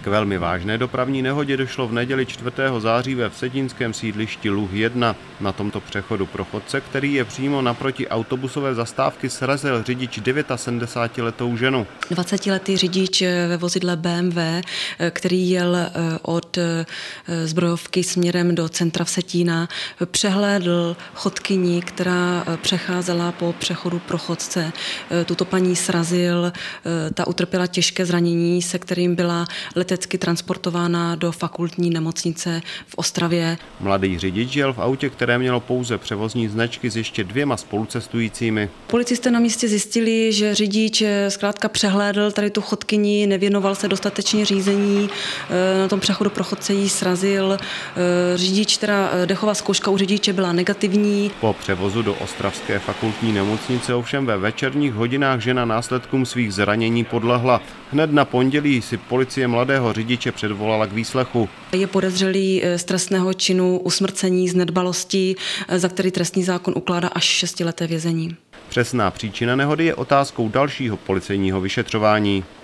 K velmi vážné dopravní nehodě došlo v neděli 4. září ve vsetínském sídlišti Luh 1. Na tomto přechodu pro chodce, který je přímo naproti autobusové zastávky, srazil řidič 79letou ženu. 20letý řidič ve vozidle BMW, který jel od Zbrojovky směrem do centra Vsetína, přehlédl chodkyni, která přecházela po přechodu pro chodce. Tuto paní srazil, ta utrpěla těžké zranění, se kterým byla letecky transportována do fakultní nemocnice v Ostravě. Mladý řidič jel v autě, které mělo pouze převozní značky, s ještě 2 spolucestujícími. Policisté na místě zjistili, že řidič zkrátka přehlédl tady tu chodkyni, nevěnoval se dostatečně řízení, na tom přechodu pro chodce jí srazil. Řidič, teda dechová zkouška u řidiče byla negativní. Po převozu do ostravské fakultní nemocnice ovšem ve večerních hodinách žena následkům svých zranění podlehla. Hned na pondělí si policie mladého řidiče předvolala k výslechu. Je podezřelý z trestného činu usmrcení z nedbalosti, za který trestní zákon ukládá až 6leté vězení. Přesná příčina nehody je otázkou dalšího policejního vyšetřování.